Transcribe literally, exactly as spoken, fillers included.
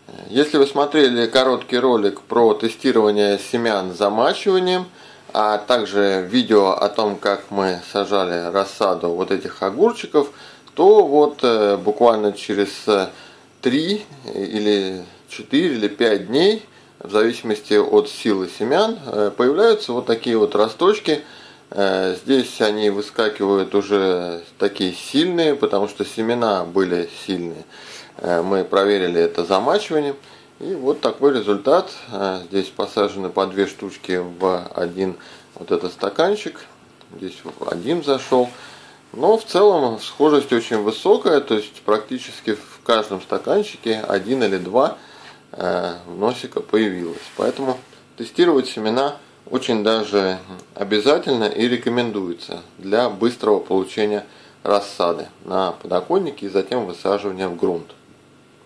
Если вы смотрели короткий ролик про тестирование семян замачиванием, а также видео о том, как мы сажали рассаду вот этих огурчиков, то вот буквально через три или четыре или пять дней, в зависимости от силы семян, появляются вот такие вот росточки. Здесь они выскакивают уже такие сильные, потому что семена были сильные. Мы проверили это замачиванием. И вот такой результат. Здесь посажены по две штучки в один вот этот стаканчик. Здесь один зашел. Но в целом схожесть очень высокая. То есть практически в каждом стаканчике один или два носика появилось. Поэтому тестировать семена очень даже обязательно и рекомендуется для быстрого получения рассады на подоконнике и затем высаживания в грунт.